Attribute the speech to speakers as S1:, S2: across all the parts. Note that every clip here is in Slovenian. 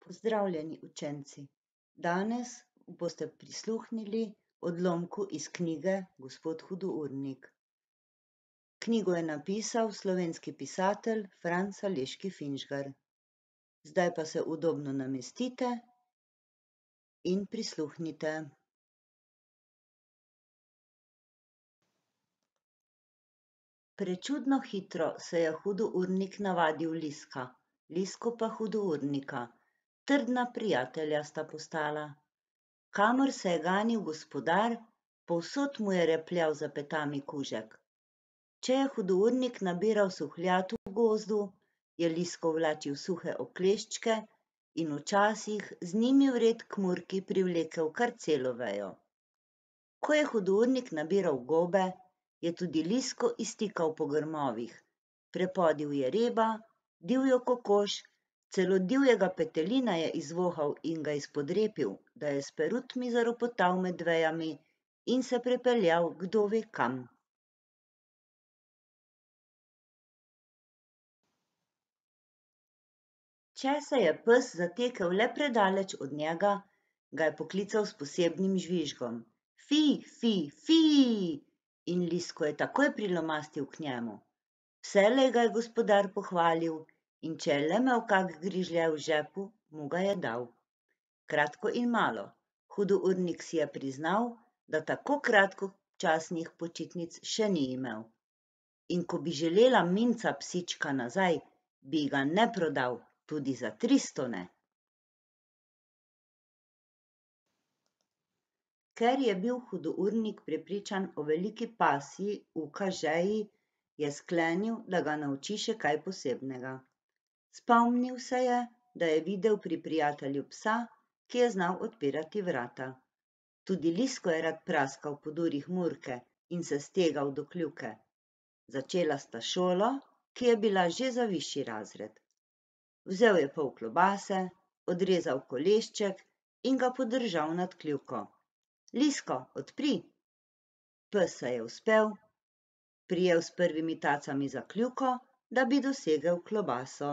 S1: Pozdravljeni, učenci. Danes boste prisluhnili odlomku iz knjige Gospod hudournik. Knjigo je napisal slovenski pisatelj Franc Aleški Finžgar. Zdaj pa se udobno namestite in prisluhnite. Prečudno hitro se je hudournik navadil Liska, Lisko pa hudournika. Trdna prijatelja sta postala. Kamor se je ganil gospodar, povsod mu je repljal za petami kužek. Če je hudournik nabiral suhljad v gozdu, je Lisko vlačil suhe okleščke in včasih z njimi vred k Murki privlekel kar celo vejo. Ko je hudournik nabiral gobe, je tudi Lisko iztikal po grmovih. Prepodil je reba, divjo kokoš, celo divjega petelina je izvohal in ga izpodrepil, da je s perutmi zaropotal med vejami in se prepeljal kdo ve kam. Če se je pes zatekel le predaleč od njega, ga je poklical s posebnim žvižgom. Fi, fi, fi! In Lisko je takoj prilomastil k njemu. Vselej ga je gospodar pohvalil, in če je le imel kak grižlje v žepu, mu ga je dal. Kratko in malo, hudournik si je priznal, da tako kratkočasnih počitnic še ni imel. In ko bi želela minca psička nazaj, bi ga ne prodal, tudi za 300 ne. Ker je bil hudournik prepričan o veliki pasji v kažeji, je sklenil, da ga nauči še kaj posebnega. Spomnil se je, da je videl pri prijatelju psa, ki je znal odpirati vrata. Tudi Lisko je rad praskal po durih Murke in se stegal do kljuke. Začela sta šolo, ki je bila že za višji razred. Vzel je pol klobase, odrezal kolešček in ga podržal nad kljuko. Lisko, odpri! Pes se je uspel, prijel s prvimi tacami za kljuko, da bi dosegel klobaso.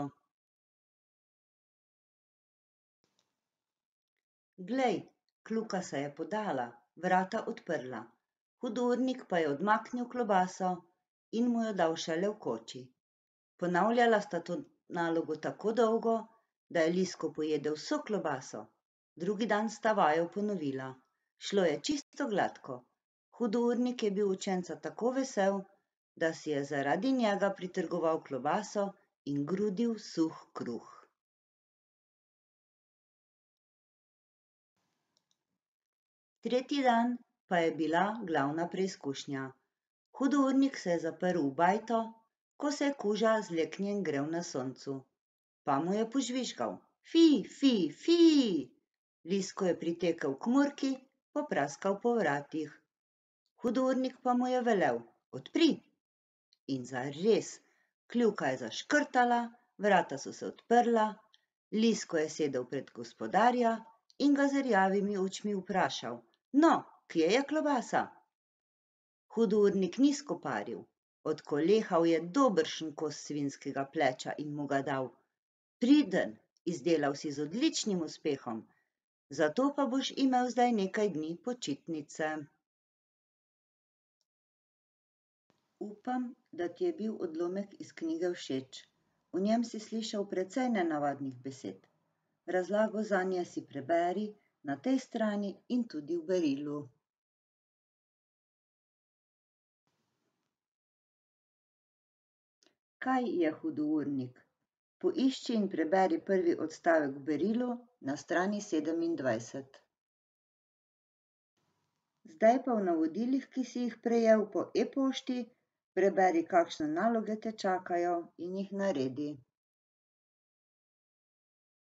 S1: Glej, kljuka se je podala, vrata odprla. Hudournik pa je odmaknil klobaso in mu jo dal šele v koči. Ponavljala sta to nalogo tako dolgo, da je Lisko pojedel vso klobaso. Drugi dan sta vajo ponovila. Šlo je čisto gladko. Hudournik je bil učenca tako vesel, da si je zaradi njega pritrgoval klobaso in grudil suh kruh. Tretji dan pa je bila glavna preizkušnja. Hudournik se je zaprl v bajto, ko se je kuža zleknjen grel na soncu. Pa mu je požvižgal. Fi, fi, fi! Lisko je pritekel k Murki, popraskal po vratih. Hudournik pa mu je velel. Odpri! In zares, kljuka je zaškrtala, vrata so se odprla, Lisko je sedel pred gospodarja in ga z rjavimi očmi vprašal. No, kje je klobasa? Hudournik ni skoparil, odkolehal je dobršen kos svinjskega pleča in mu ga dal. Priden, izdelal si z odličnim uspehom, zato pa boš imel zdaj nekaj dni počitnice. Upam, da ti je bil odlomek iz knjige všeč. V njem si slišal precej nenavadnih besed. Razlago zanje si preberi na tej strani in tudi v berilu. Kaj je hudournik? Poišči in preberi prvi odstavek v berilu na strani 27. Zdaj pa v navodilih, ki si jih prejel po e-pošti, preberi, kakšne naloge te čakajo in jih naredi.